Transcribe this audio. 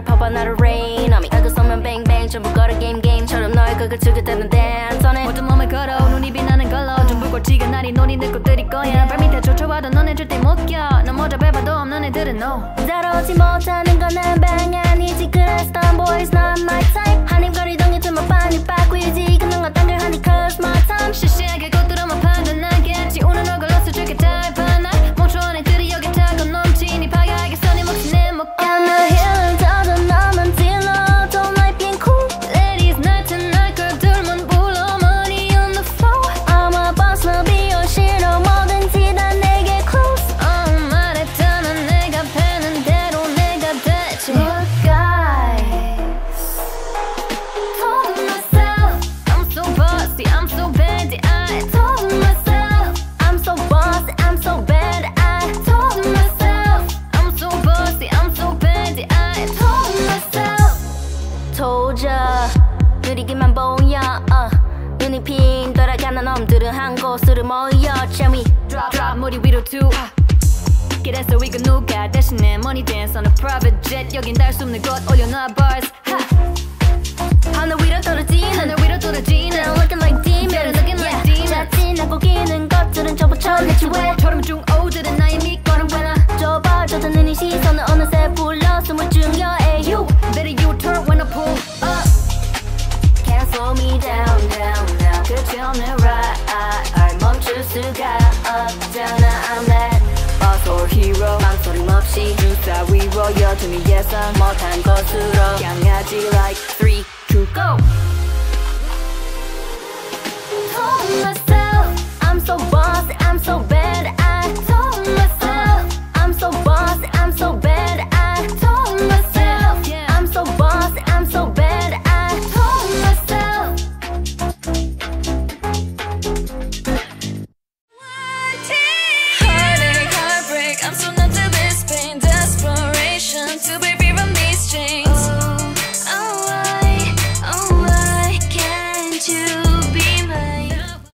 퍼봐 나를 rain on me 알고 서면 bang bang 전부 걸어 game game처럼 너의 극을 즐겼다는 dance on it 모든 몸을 걸어 눈이 빛나는 걸로 좀 불꽃지게 날이 논이 내 꽃들일 거야 발밑에 쫓아와도 너네 절대 못 껴 너 모자 밟아도 없는 애들은 no 다뤄오지 못하는 건 난 방안이지 그래서 boys not my type 한입거리던 유튜브 빨리 바꾸지 그는 건 딴 걸 하니 cause my time 시시하게 꽃들어만 판단하겠지 오늘 널 걸러서 줄게 type 하나 멈춰온 애들이 여기 타고 넘치니 파괴하겠어 네 몫이 내 목에 I'm not here 더더 너만 딜러 Don't like being cool Ladies night tonight girl들만 불러 money on the floor I'm a boss 너 비어 싫어 뭐든지 다 내게 close 말했잖아 내가 패는 대로 내가 되지 Look guys Told myself I'm so bossy I'm so bad I told myself I'm so bossy I'm so bad I told myself I'm so bossy I'm so bad I told myself told ya 느리기만 보여 눈이 핑 돌아가는 놈들은 한 곳으로 모여 Tell me drop 머리 위로 두 그래서 이거 누가 대신에 money dance on a private jet 여긴 닿을 수 없는 곳 올려놔 bars 하늘 위로 떨어지는 하늘 위로 떨어지는 They're looking like demons They're looking like demons 자진하고 기는 것들은 전부 쳐내지 왜 저러면 중오들은 나의 밑거는 왜나 좁아 젖어는 이 시선은 어느새 불러 숨을 중여 에휴 Better you turn when I pull up Can't slow me down down down 끝이 없는 ride 멈출 수가 없잖아 I'm that boss or hero 망설임 없이 주사 위로 여전히 예상 못한 것으로 향하지 like 3, 2, go